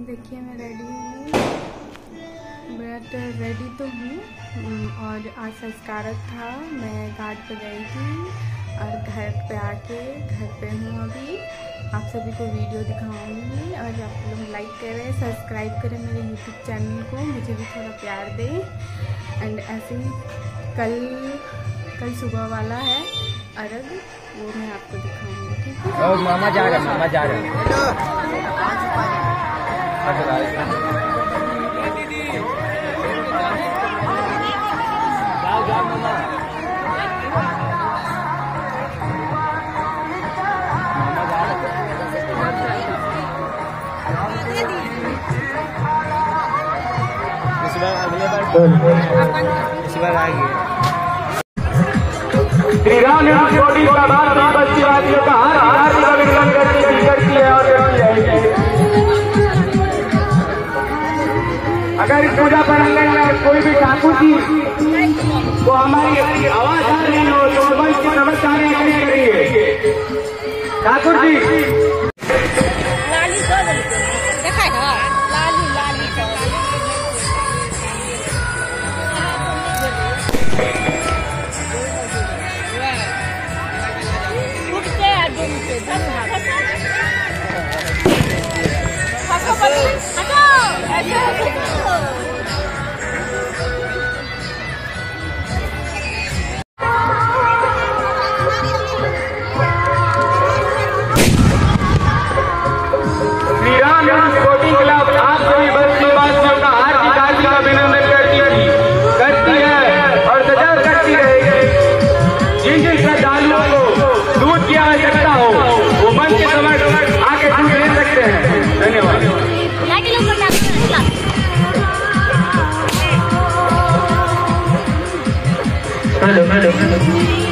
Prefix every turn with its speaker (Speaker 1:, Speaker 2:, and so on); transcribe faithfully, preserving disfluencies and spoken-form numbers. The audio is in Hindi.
Speaker 1: देखिए मैं रेडी हूँ, बट रेडी तो हूँ। और आज संस्कारक था, मैं घाट पे गई थी और घर पे आके घर पे हूँ अभी। आप सभी को वीडियो दिखाऊंगी और आप लोग लाइक करें, सब्सक्राइब करें मेरे यूट्यूब चैनल को, मुझे भी थोड़ा प्यार दें। एंड ऐसे ही कल कल सुबह वाला है अर्घ, वो मैं आपको दिखाऊंगी, ठीक है?
Speaker 2: और मामा जा रहे हैं, मामा जा रहे हैं। जाओ जाओ मामा। मामा जा रहे हैं। इस बार अगले बार इस बार आएंगे। श्री राम छोटी का बात बच्चीवादियों का हर हाथ का विक्रम करती है और अगर इस पूजा प्रांगण में कोई भी ठाकुर जी को हमारी आवाज आ रही हो तो मंच की नमस्कार करिए। Thakur ji hello hello hello